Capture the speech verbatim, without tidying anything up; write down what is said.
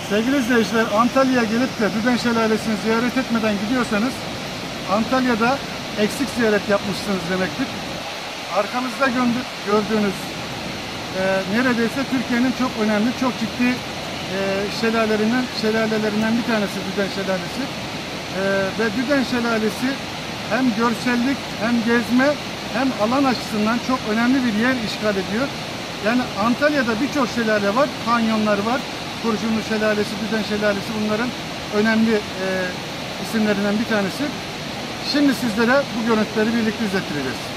Sevgili izleyiciler, Antalya'ya gelip de Düden Şelalesi'ni ziyaret etmeden gidiyorsanız Antalya'da eksik ziyaret yapmışsınız demektir. Arkamızda gördüğünüz e, neredeyse Türkiye'nin çok önemli, çok ciddi e, şelalelerinden, şelalelerinden bir tanesi Düden Şelalesi. E, ve Düden Şelalesi hem görsellik, hem gezme, hem alan açısından çok önemli bir yer işgal ediyor. Yani Antalya'da birçok şelale var, kanyonlar var. Kurşunlu Şelalesi, Düden Şelalesi bunların önemli e, isimlerinden bir tanesi. Şimdi sizlere bu görüntüleri birlikte izlettireceğiz.